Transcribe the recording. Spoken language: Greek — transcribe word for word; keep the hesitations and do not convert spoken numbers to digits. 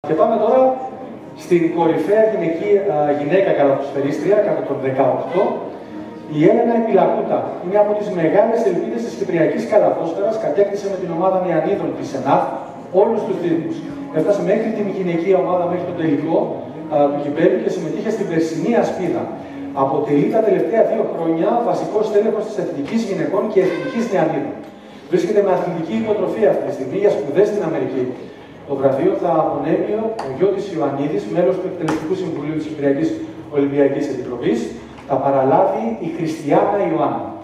Και πάμε τώρα στην κορυφαία γυναική, α, γυναίκα καλαθοσφαιρίστρια κατά τον δεκαοκτώ, η Έλενα Επιλακούτα. Είναι από τις μεγάλες ελπίδες της κυπριακής καλαθόσφαιρας, κατέκτησε με την ομάδα Νεανίδων της ΕΝΑΦ όλους τους τίτλους. Έφτασε μέχρι την γυναικεία ομάδα, μέχρι το τελικό α, του κυπέλλου και συμμετείχε στην περσινή ασπίδα. Αποτελεί τα τελευταία δύο χρόνια βασικός τέλεχος της Εθνικής Γυναικών και Εθνικής Νεανίδων. Βρίσκεται με αθλητική υποτροφία αυτή τη στιγμή για σπουδές στην Αμερική. Το βραβείο θα απονέμει ο Γιώτης Ιωαννίδης, μέλος του Εκτελεστικού Συμβουλίου της Κυπριακής Ολυμπιακής Επιτροπής. Θα παραλάβει η Χριστιάνα Ιωάννη.